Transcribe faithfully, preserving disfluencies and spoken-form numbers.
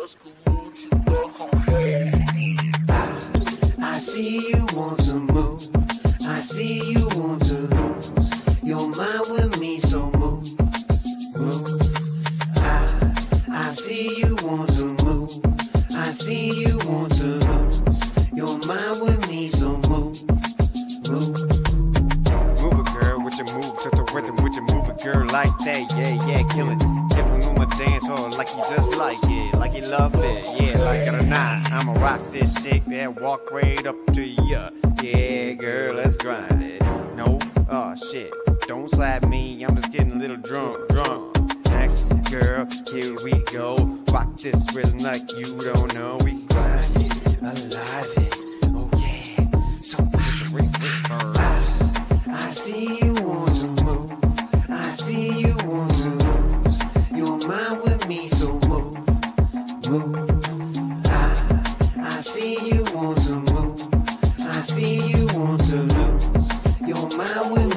I see you want to move. I see you want to lose your mind with me, so move, move. I, I see you want to move. I see you want to lose your mind with me, so move, move. Move it, girl, with your move, touch the rhythm with your move it, girl, like that, yeah, yeah, kill it. Keep it on my dance floor like you just like it, like you love it, yeah, like it or not. I'ma rock this shit, that walk right up to ya. Yeah, girl, let's grind it. No, oh shit, don't slap me, I'm just getting a little drunk, drunk. Next, girl, here we go. Rock this rhythm like you don't know. We grind it, alive it, oh yeah. So I, I see you want to move. I see you want to lose your mind with me, so move, move. I, I see you want to move. I see you want to lose your mind with me.